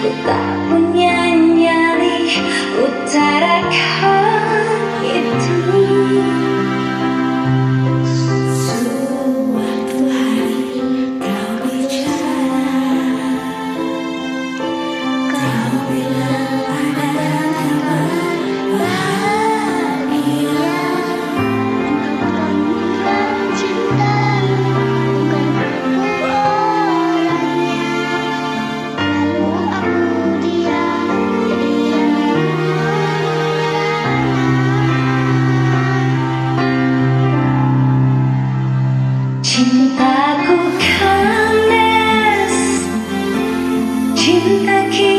tak punya nyali utarakan itu. Suatu hari kau bicara, kau bilang ada kabar bahagia. Engkau bukan cinta, bukan aku orangnya. Lalu aku diam. Cintaku kandas, cinta kita